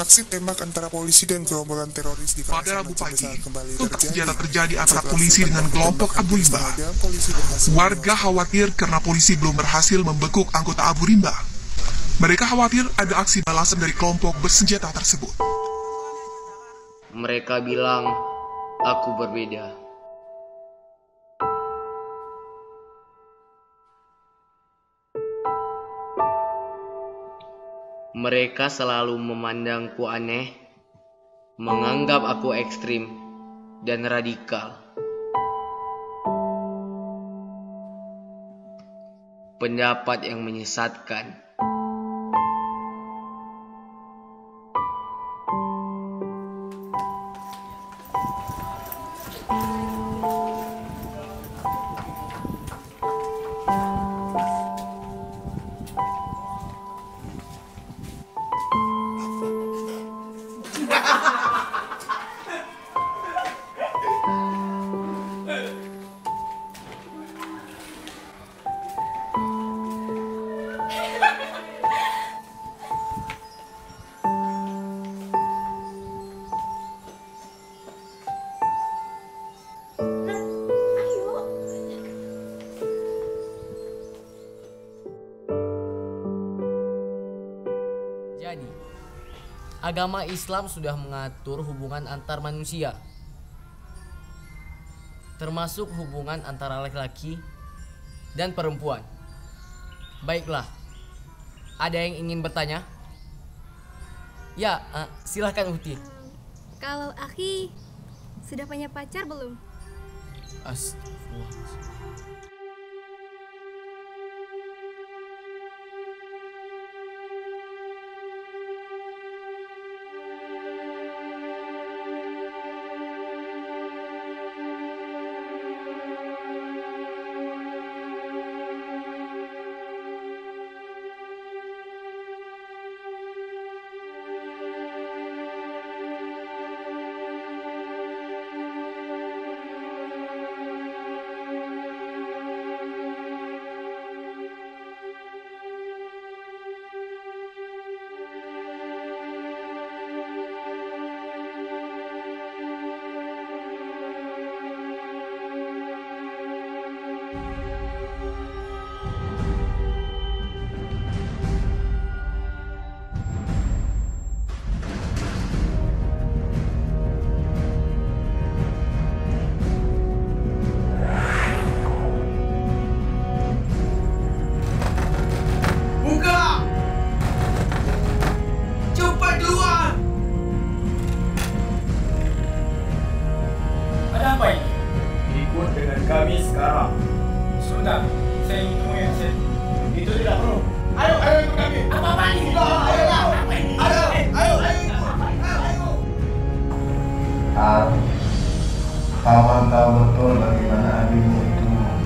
Aksi tembak antara polisi dan gerombolan teroris di Pada Rabu pagi, kembali kontak senjata terjadi terjadi antara polisi dengan kelompok Abu Rimba. Warga khawatir karena polisi belum berhasil membekuk anggota Abu Rimba. Mereka khawatir ada aksi balasan dari kelompok bersenjata tersebut. Mereka bilang aku berbeda. Mereka selalu memandangku aneh, menganggap aku ekstrim dan radikal. Pendapat yang menyesatkan. Jadi, agama Islam sudah mengatur hubungan antar manusia, termasuk hubungan antara laki-laki dan perempuan. Baiklah, ada yang ingin bertanya? Ya, silahkan Uti. Kalau Aki sudah punya pacar belum? Astagfirullah. Kami sekarang. Sudah, saya ingin temui yang saya. Itu tidak perlu. Ayo ikut kami. Apa ini? Ayo. Paman tahu betul bagaimana adikmu itu.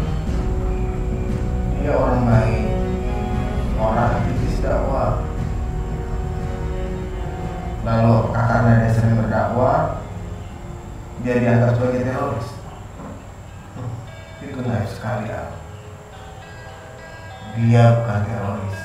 Dia orang baik, orang aktivis dakwah. Lalu karena dia sering berdakwah, dia dianggap sebagai teroris. Itu naif sekali, Al. Dia bukan teroris.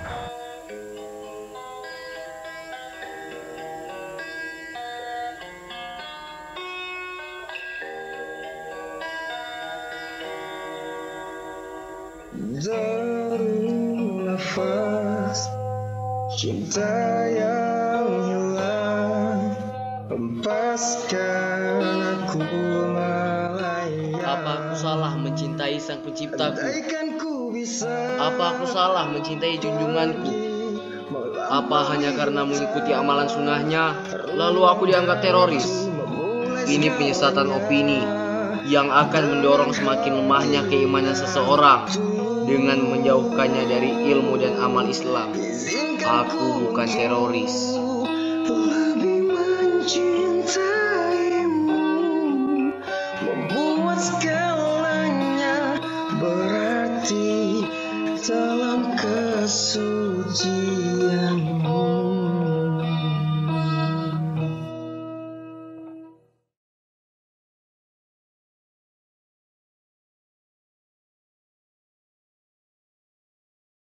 Jarum nafas cinta yang hilang, hempaskan aku melayang. Apa aku salah mencintai Sang Penciptaku? Andaikanku bisa. Apa aku salah mencintai junjunganku? Apa hanya karena mengikuti amalan sunnahnya, lalu aku dianggap teroris? Ini penyesatan opini yang akan mendorong semakin lemahnya keimanan seseorang dengan menjauhkannya dari ilmu dan amal Islam. Aku bukan teroris. Lebih mencintai